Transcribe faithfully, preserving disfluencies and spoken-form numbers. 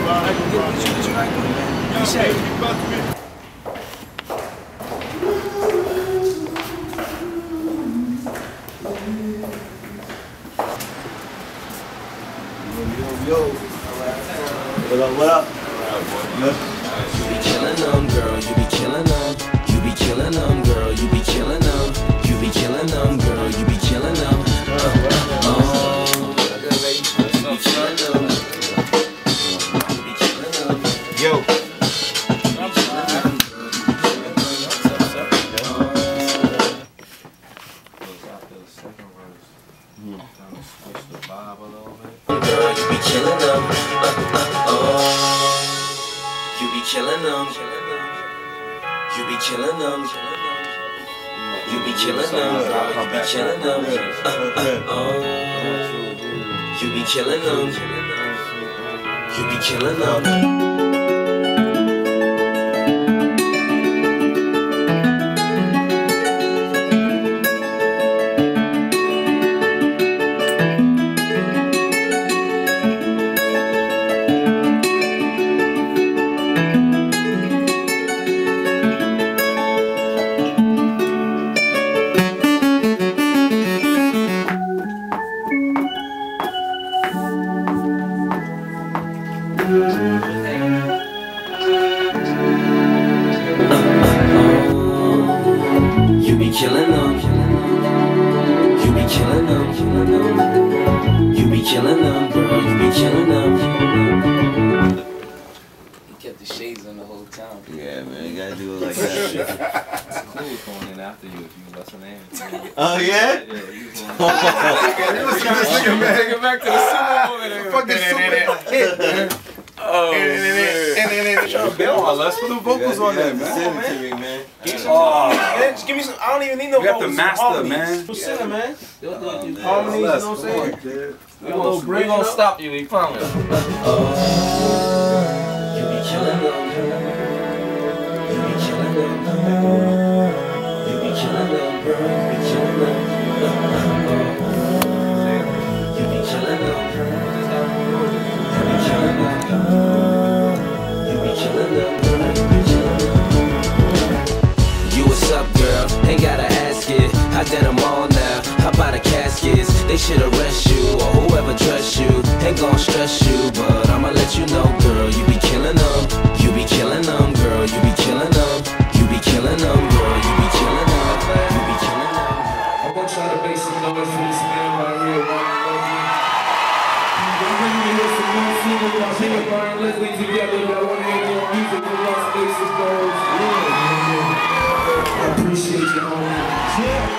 Alright, what you, what you like doing, man? You say. Yo, yo, what up, what up? You be killing them, girl, you be killing them. You be killing them, girl, you be killing them. You be killing them, girl, you be killing them. Uh, oh, you be killing them. You be killing them. Yo. Girl, you be killing them. Uh, uh, oh, you be killing them. You be killing them. You be killing them. You be killing them. Uh, uh, oh, you be killing them. You be killing them. You be killing them. You be killing them. You be killing them, girl. You be killing them. He kept the shades on the whole time. Yeah, man, you gotta do it like that. It's cool going in after you if you bust a name. Oh, yeah? Yeah, you was going Take it back to the Super Bowl. Fucking super. Oh, Oh, let's put the vocals on there, man. Send it to me, man. oh, man, just give me some. I don't even need no You got the vocals, master, harmonies. man. Who's singing, man? Oh, man. Harmonies, you know what I'm saying? We gonna, we gonna stop you, we promise. Oh, you be killing them. You be killing them. You be killing them, girl. You be killing them. You be killing them, girl. You be killing them. You be killing them, girl. You be killing them. You what's up, girl? Ain't gotta ask it. I did them all now. How about the caskets? They should arrest you or whoever dressed you. Ain't gon' stress you, but I'ma let you know, girl. You be killing them. You be killing them, girl. You be killing them. You be killing them, girl. You be killing them. You be killing them. I want y'all to make some noise for this man right here, Ryan Leslie. We're bringing you here some more single y'all hear Ryan Leslie together. Y'all want to hear more music from Las Vegas goes. I appreciate you, homie. Yeah.